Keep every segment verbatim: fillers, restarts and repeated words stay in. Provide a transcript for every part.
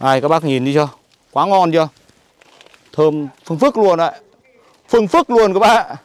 Này các bác nhìn đi chưa? Quá ngon chưa? Thơm phừng phức luôn đấy. Phừng phức luôn các bác ạ.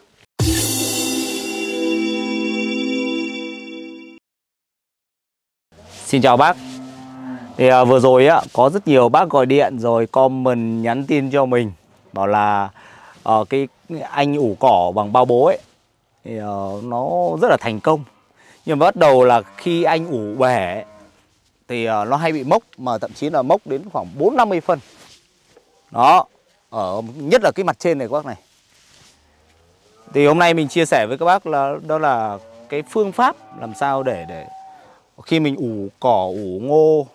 Xin chào bác. Thì à, vừa rồi á có rất nhiều bác gọi điện rồi comment nhắn tin cho mình bảo là uh, cái anh ủ cỏ bằng bao bố ấy thì uh, nó rất là thành công. Nhưng mà bắt đầu là khi anh ủ bể ấy, thì uh, nó hay bị mốc, mà thậm chí là mốc đến khoảng bốn năm mươi phân. Đó, ở nhất là cái mặt trên này các bác này. Thì hôm nay mình chia sẻ với các bác là đó là cái phương pháp làm sao để để khi mình ủ cỏ, ủ ngô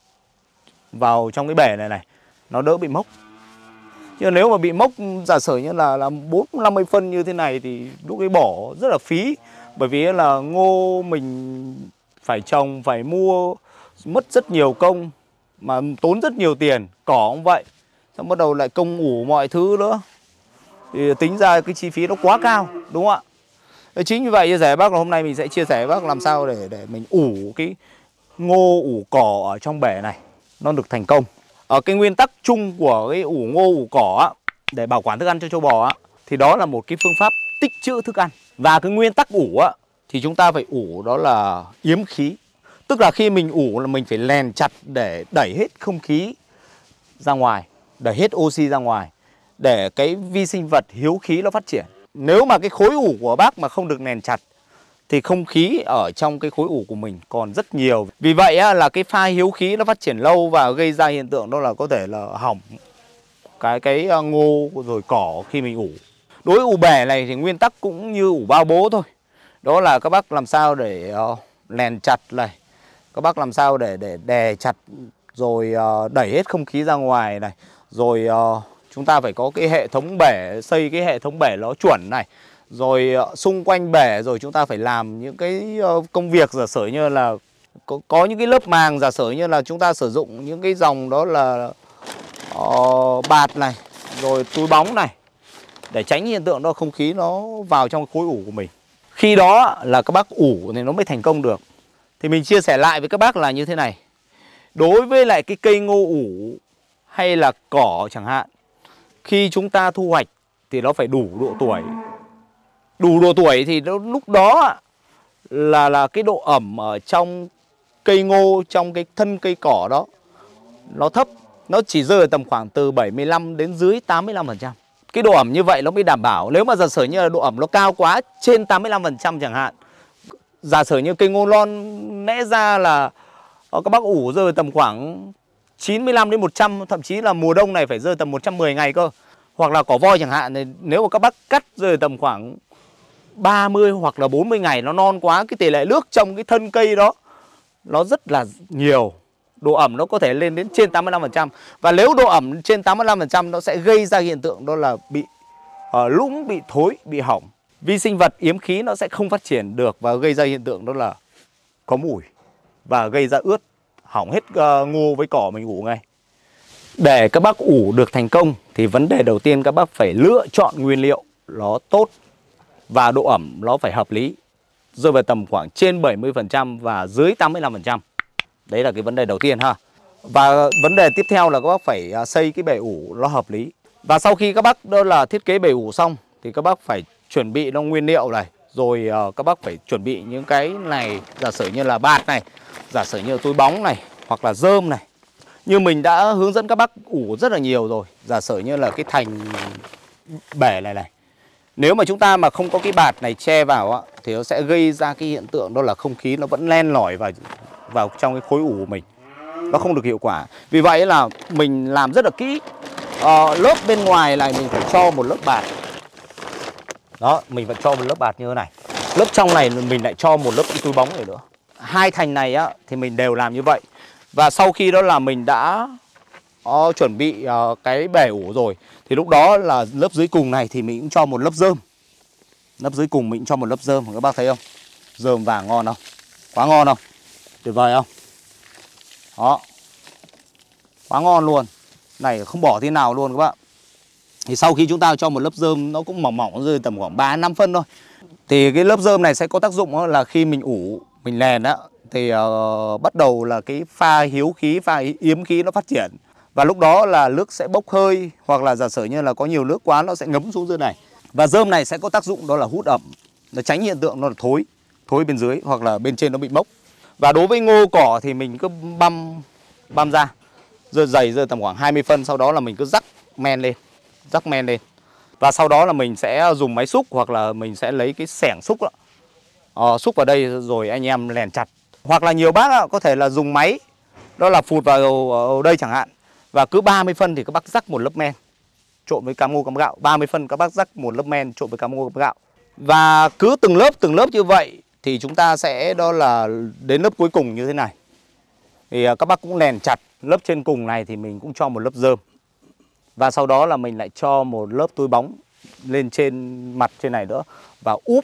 vào trong cái bể này này nó đỡ bị mốc. Chứ nếu mà bị mốc giả sử như là là bốn năm mươi phân như thế này thì lúc ấy bỏ rất là phí. Bởi vì là ngô mình phải trồng, phải mua, mất rất nhiều công mà tốn rất nhiều tiền. Cỏ cũng vậy, xong bắt đầu lại công ủ mọi thứ nữa thì tính ra cái chi phí nó quá cao, đúng không ạ? Chính vì vậy chia sẻ bác là hôm nay mình sẽ chia sẻ với bác làm sao để để mình ủ cái ngô, ủ cỏ ở trong bể này nó được thành công. Ở cái nguyên tắc chung của cái ủ ngô, ủ cỏ á, để bảo quản thức ăn cho trâu bò á, thì đó là một cái phương pháp tích trữ thức ăn. Và cái nguyên tắc ủ á thì chúng ta phải ủ đó là yếm khí. Tức là khi mình ủ là mình phải lèn chặt để đẩy hết không khí ra ngoài, đẩy hết oxy ra ngoài, để cái vi sinh vật hiếu khí nó phát triển. Nếu mà cái khối ủ của bác mà không được nền chặt thì không khí ở trong cái khối ủ của mình còn rất nhiều. Vì vậy á, là cái pha hiếu khí nó phát triển lâu và gây ra hiện tượng đó là có thể là hỏng cái cái ngô rồi cỏ khi mình ủ. Đối với ủ bể này thì nguyên tắc cũng như ủ bao bố thôi. Đó là các bác làm sao để uh, lèn chặt này, các bác làm sao để để đè chặt rồi uh, đẩy hết không khí ra ngoài này, rồi uh, chúng ta phải có cái hệ thống bể, xây cái hệ thống bể nó chuẩn này. Rồi uh, xung quanh bể rồi chúng ta phải làm những cái uh, công việc giả sử như là có, có những cái lớp màng, giả sử như là chúng ta sử dụng những cái dòng đó là uh, bạt này, rồi túi bóng này, để tránh hiện tượng đó không khí nó vào trong khối ủ của mình. Khi đó là các bác ủ thì nó mới thành công được. Thì mình chia sẻ lại với các bác là như thế này. Đối với lại cái cây ngô ủ hay là cỏ chẳng hạn, khi chúng ta thu hoạch thì nó phải đủ độ tuổi. Đủ độ tuổi thì lúc đó là là cái độ ẩm ở trong cây ngô, trong cái thân cây cỏ đó nó thấp. Nó chỉ rơi ở tầm khoảng từ bảy mươi lăm đến dưới tám mươi lăm phần trăm. Cái độ ẩm như vậy nó mới đảm bảo. Nếu mà giả sử như là độ ẩm nó cao quá, trên tám mươi lăm phần trăm chẳng hạn, giả sử như cây ngô non lẽ ra là các bác ủ rơi tầm khoảng chín mươi lăm đến một trăm, thậm chí là mùa đông này phải rơi tầm một trăm mười ngày cơ. Hoặc là cỏ voi chẳng hạn, thì nếu mà các bác cắt rơi tầm khoảng ba mươi hoặc là bốn mươi ngày nó non quá, cái tỷ lệ nước trong cái thân cây đó nó rất là nhiều. Độ ẩm nó có thể lên đến trên tám mươi lăm phần trăm. Và nếu độ ẩm trên tám mươi lăm phần trăm nó sẽ gây ra hiện tượng đó là bị uh, lũng, bị thối, bị hỏng. Vi sinh vật yếm khí nó sẽ không phát triển được và gây ra hiện tượng đó là có mùi và gây ra ướt, hỏng hết uh, ngô với cỏ mình ủ ngay. Để các bác ủ được thành công thì vấn đề đầu tiên các bác phải lựa chọn nguyên liệu nó tốt và độ ẩm nó phải hợp lý, rơi vào tầm khoảng trên bảy mươi phần trăm và dưới tám mươi lăm phần trăm. Đấy là cái vấn đề đầu tiên ha. Và vấn đề tiếp theo là các bác phải xây cái bể ủ nó hợp lý. Và sau khi các bác đó là thiết kế bể ủ xong thì các bác phải chuẩn bị nó nguyên liệu này. Rồi uh, các bác phải chuẩn bị những cái này, giả sử như là bạt này, giả sử như là túi bóng này, hoặc là rơm này. Như mình đã hướng dẫn các bác ủ rất là nhiều rồi. Giả sử như là cái thành bể này này, nếu mà chúng ta mà không có cái bạt này che vào á, thì nó sẽ gây ra cái hiện tượng đó là không khí nó vẫn len lỏi vào vào trong cái khối ủ của mình, nó không được hiệu quả. Vì vậy là mình làm rất là kỹ. ờ, Lớp bên ngoài này mình phải cho một lớp bạt. Đó, mình phải cho một lớp bạt như thế này. Lớp trong này mình lại cho một lớp túi bóng này nữa. Hai thành này á thì mình đều làm như vậy. Và sau khi đó là mình đã uh, chuẩn bị uh, cái bể ủ rồi, thì lúc đó là lớp dưới cùng này thì mình cũng cho một lớp rơm. Lớp dưới cùng mình cũng cho một lớp rơm, các bác thấy không? Rơm vàng ngon không? Quá ngon không? Tuyệt vời không? Đó, quá ngon luôn. Này không bỏ thế nào luôn các bạn. Thì sau khi chúng ta cho một lớp rơm, nó cũng mỏng mỏng, rơi tầm khoảng ba năm phân thôi. Thì cái lớp rơm này sẽ có tác dụng là khi mình ủ, mình lèn á, thì uh, bắt đầu là cái pha hiếu khí, pha yếm khí nó phát triển. Và lúc đó là nước sẽ bốc hơi, hoặc là giả sử như là có nhiều nước quá nó sẽ ngấm xuống dưới này. Và rơm này sẽ có tác dụng đó là hút ẩm, nó tránh hiện tượng nó là thối, thối bên dưới hoặc là bên trên nó bị mốc. Và đối với ngô cỏ thì mình cứ băm băm ra, rơi dày rơi tầm khoảng hai mươi phân, sau đó là mình cứ rắc men lên, rắc men lên. Và sau đó là mình sẽ dùng máy xúc hoặc là mình sẽ lấy cái xẻng xúc đó. Ờ, xúc vào đây rồi anh em lèn chặt. Hoặc là nhiều bác có thể là dùng máy, đó là phụt vào đây chẳng hạn. Và cứ ba mươi phân thì các bác rắc một lớp men trộn với cám ngô cám gạo. ba mươi phân các bác rắc một lớp men trộn với cám ngô cám gạo. Và cứ từng lớp từng lớp như vậy thì chúng ta sẽ đó là đến lớp cuối cùng như thế này. Thì các bác cũng lèn chặt. Lớp trên cùng này thì mình cũng cho một lớp rơm. Và sau đó là mình lại cho một lớp túi bóng lên trên mặt trên này nữa. Và úp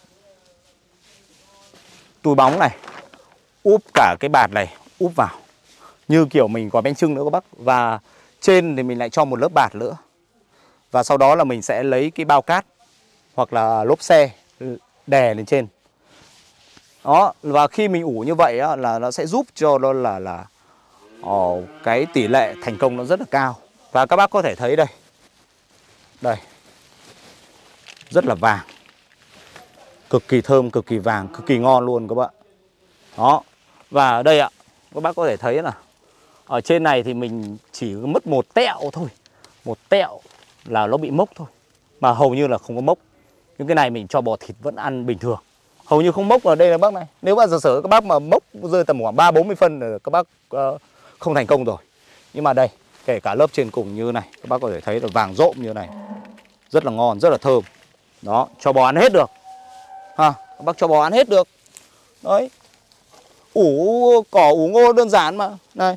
túi bóng này, úp cả cái bạt này, úp vào. Như kiểu mình gói bánh chưng nữa các bác. Và trên thì mình lại cho một lớp bạt nữa. Và sau đó là mình sẽ lấy cái bao cát hoặc là lốp xe đè lên trên. Đó, và khi mình ủ như vậy á, là nó sẽ giúp cho nó là là oh, cái tỷ lệ thành công nó rất là cao. Và các bác có thể thấy đây. Đây. Rất là vàng. Cực kỳ thơm, cực kỳ vàng, cực kỳ ngon luôn các bạn. Đó. Và ở đây ạ, các bác có thể thấy là ở trên này thì mình chỉ mất một tẹo thôi. Một tẹo là nó bị mốc thôi. Mà hầu như là không có mốc. Những cái này mình cho bò thịt vẫn ăn bình thường. Hầu như không mốc ở đây là bác này. Nếu mà giả sử các bác mà mốc rơi tầm khoảng ba bốn mươi phân là các bác uh, không thành công rồi. Nhưng mà đây, kể cả lớp trên cùng như này, các bác có thể thấy là vàng rộm như này. Rất là ngon, rất là thơm. Đó, cho bò ăn hết được. Ha, các bác cho bò ăn hết được. Đấy. Ủ cỏ ủ ngô đơn giản mà. Này.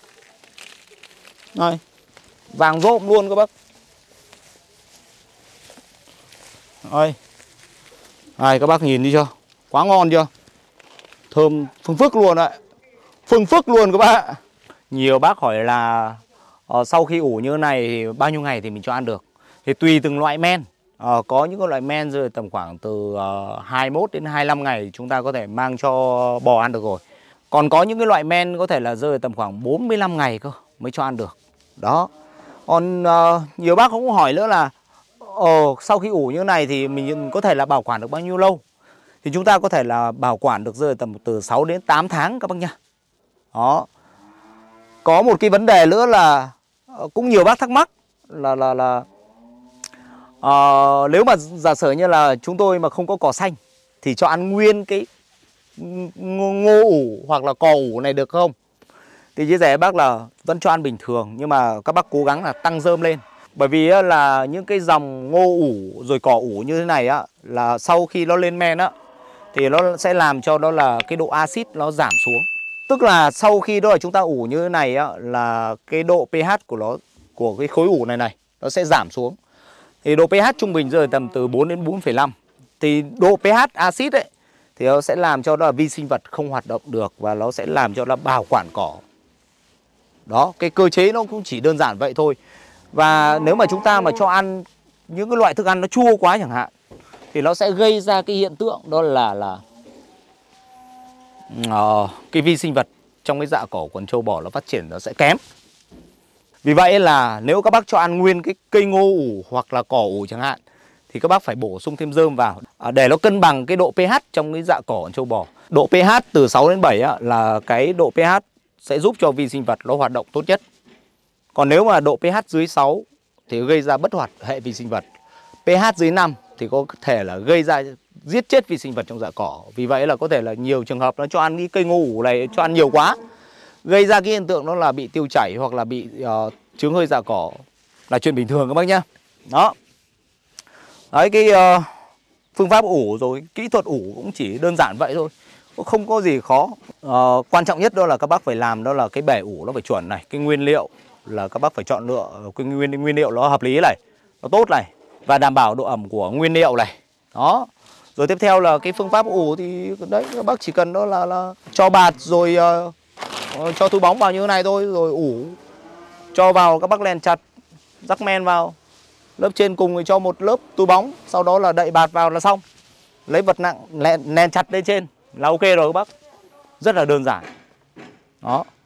Này. Vàng rộm luôn các bác. Đây. Đây các bác nhìn đi chưa? Quá ngon chưa? Thơm phừng phức luôn đấy. Phừng phức luôn các bác. Nhiều bác hỏi là uh, sau khi ủ như thế này thì bao nhiêu ngày thì mình cho ăn được? Thì tùy từng loại men. uh, Có những loại men rồi tầm khoảng từ uh, hai mươi mốt đến hai mươi lăm ngày chúng ta có thể mang cho bò ăn được rồi. Còn có những cái loại men có thể là rơi tầm khoảng bốn mươi lăm ngày cơ mới cho ăn được. Đó. Còn uh, nhiều bác cũng hỏi nữa là Ồ, sau khi ủ như thế này thì mình có thể là bảo quản được bao nhiêu lâu? Thì chúng ta có thể là bảo quản được rơi tầm từ sáu đến tám tháng các bác nha. Đó. Có một cái vấn đề nữa là cũng nhiều bác thắc mắc là là là uh, nếu mà giả sử như là chúng tôi mà không có cỏ xanh thì cho ăn nguyên cái ngô ủ hoặc là cỏ ủ này được không? Thì chia sẻ bác là vẫn cho ăn bình thường, nhưng mà các bác cố gắng là tăng rơm lên. Bởi vì là những cái dòng ngô ủ rồi cỏ ủ như thế này á, là sau khi nó lên men á thì nó sẽ làm cho đó là cái độ axit nó giảm xuống. Tức là sau khi đó là chúng ta ủ như thế này á, là cái độ pH của nó, của cái khối ủ này này, nó sẽ giảm xuống. Thì độ pH trung bình rơi tầm từ bốn đến bốn phẩy năm. Thì độ pH axit ấy thì nó sẽ làm cho đó là vi sinh vật không hoạt động được, và nó sẽ làm cho nó bảo quản cỏ. Đó, cái cơ chế nó cũng chỉ đơn giản vậy thôi. Và nếu mà chúng ta mà cho ăn những cái loại thức ăn nó chua quá chẳng hạn, thì nó sẽ gây ra cái hiện tượng đó là là uh, cái vi sinh vật trong cái dạ cỏ của con trâu bò nó phát triển nó sẽ kém. Vì vậy là nếu các bác cho ăn nguyên cái cây ngô ủ hoặc là cỏ ủ chẳng hạn, thì các bác phải bổ sung thêm rơm vào để nó cân bằng cái độ pH trong cái dạ cỏ của con trâu bò. Độ pH từ sáu đến bảy á, là cái độ pH sẽ giúp cho vi sinh vật nó hoạt động tốt nhất. Còn nếu mà độ pH dưới sáu thì gây ra bất hoạt hệ vi sinh vật. pH dưới năm thì có thể là gây ra giết chết vi sinh vật trong dạ cỏ. Vì vậy là có thể là nhiều trường hợp nó cho ăn cái cây ngô ủ này, cho ăn nhiều quá, gây ra cái hiện tượng nó là bị tiêu chảy hoặc là bị uh, chướng hơi dạ cỏ, là chuyện bình thường các bác nhá. Đó. Đấy, cái uh, phương pháp ủ rồi kỹ thuật ủ cũng chỉ đơn giản vậy thôi, không có gì khó. uh, Quan trọng nhất đó là các bác phải làm đó là cái bể ủ nó phải chuẩn này. Cái nguyên liệu là các bác phải chọn lựa cái nguyên, nguyên liệu nó hợp lý này, nó tốt này, và đảm bảo độ ẩm của nguyên liệu này. Đó. Rồi tiếp theo là cái phương pháp ủ thì đấy, các bác chỉ cần đó là, là cho bạt rồi uh, cho túi bóng vào như thế này thôi, rồi ủ, cho vào các bác len chặt, rắc men vào. Lớp trên cùng thì cho một lớp túi bóng, sau đó là đậy bạt vào là xong. Lấy vật nặng len, len chặt lên trên là ok rồi các bác. Rất là đơn giản. Đó.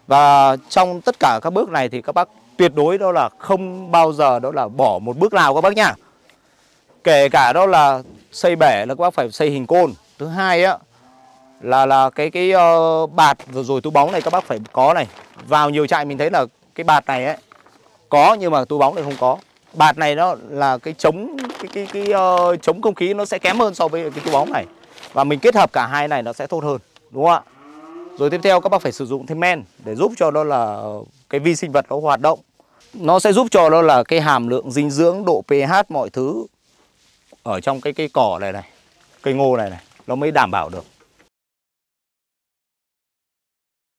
Và trong tất cả các bước này thì các bác tuyệt đối đó là không bao giờ đó là bỏ một bước nào các bác nhá. Kể cả đó là xây bể là các bác phải xây hình côn. Thứ hai á là là cái cái uh, bạt rồi, rồi túi bóng này các bác phải có này. Vào nhiều trại mình thấy là cái bạt này ấy có nhưng mà túi bóng này không có. Bạt này nó là cái chống cái cái cái uh, chống không khí nó sẽ kém hơn so với cái túi bóng này. Và mình kết hợp cả hai này nó sẽ tốt hơn, đúng không ạ? Rồi tiếp theo các bác phải sử dụng thêm men để giúp cho đó là cái vi sinh vật nó hoạt động. Nó sẽ giúp cho đó là cái hàm lượng dinh dưỡng, độ pH mọi thứ ở trong cái cây cỏ này này, cây ngô này này nó mới đảm bảo được.